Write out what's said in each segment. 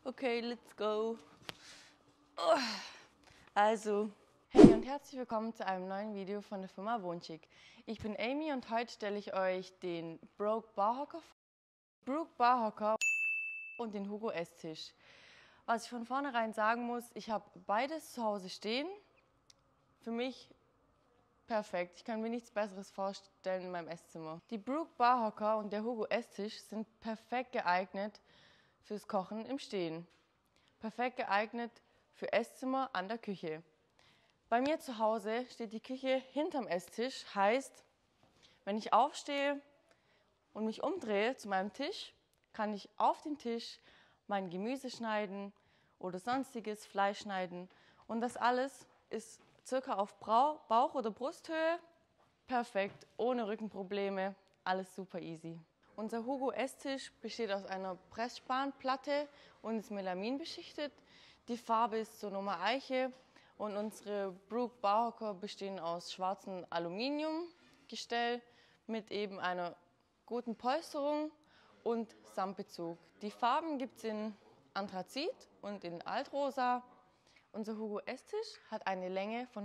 Okay, let's go. Also, hey und herzlich willkommen zu einem neuen Video von der Firma Wohnschick. Ich bin Amy und heute stelle ich euch den Broke Barhocker vor, Brook Barhocker und den Hugo Esstisch. Was ich von vornherein sagen muss, ich habe beides zu Hause stehen. Für mich perfekt. Ich kann mir nichts Besseres vorstellen in meinem Esszimmer. Die Brook Barhocker und der Hugo Esstisch sind perfekt geeignet fürs Kochen im Stehen. Perfekt geeignet für Esszimmer an der Küche. Bei mir zu Hause steht die Küche hinterm Esstisch. Heißt, wenn ich aufstehe und mich umdrehe zu meinem Tisch, kann ich auf den Tisch mein Gemüse schneiden oder sonstiges Fleisch schneiden. Und das alles ist circa auf Bauch- oder Brusthöhe. Perfekt, ohne Rückenprobleme, alles super easy. Unser Hugo Esstisch besteht aus einer Pressspanplatte und ist Melamin beschichtet. Die Farbe ist Sonoma Eiche und unsere Brook Barhocker bestehen aus schwarzem Aluminiumgestell mit eben einer guten Polsterung und Samtbezug. Die Farben gibt es in Anthrazit und in Altrosa. Unser Hugo Esstisch hat eine Länge von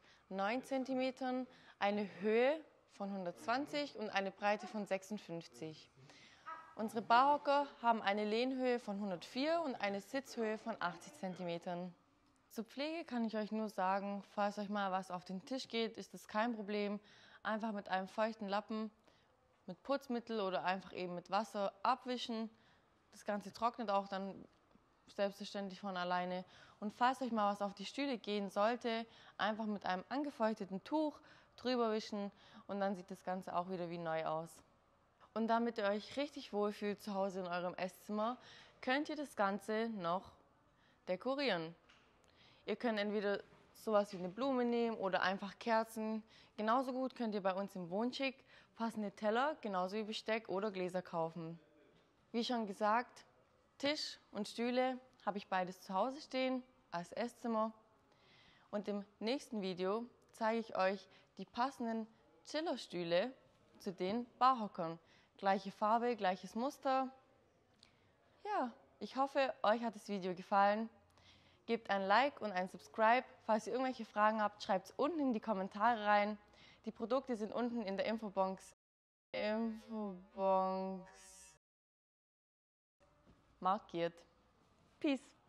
109 cm, eine Höhe von 120 und eine Breite von 56. Unsere Barhocker haben eine Lehnhöhe von 104 und eine Sitzhöhe von 80 cm. Zur Pflege kann ich euch nur sagen, falls euch mal was auf den Tisch geht, ist das kein Problem. Einfach mit einem feuchten Lappen, mit Putzmittel oder einfach eben mit Wasser abwischen. Das Ganze trocknet auch dann selbstverständlich von alleine. Und falls euch mal was auf die Stühle gehen sollte, einfach mit einem angefeuchteten Tuch drüber wischen und dann sieht das Ganze auch wieder wie neu aus. Und damit ihr euch richtig wohlfühlt zu Hause in eurem Esszimmer, könnt ihr das Ganze noch dekorieren. Ihr könnt entweder sowas wie eine Blume nehmen oder einfach Kerzen. Genauso gut könnt ihr bei uns im Wohnschick passende Teller, genauso wie Besteck oder Gläser kaufen. Wie schon gesagt, Tisch und Stühle habe ich beides zu Hause stehen als Esszimmer. Und im nächsten Video zeige ich euch die passenden Chillerstühle zu den Barhockern. Gleiche Farbe, gleiches Muster. Ja, ich hoffe, euch hat das Video gefallen. Gebt ein Like und ein Subscribe. Falls ihr irgendwelche Fragen habt, schreibt es unten in die Kommentare rein. Die Produkte sind unten in der Infobox markiert. Peace.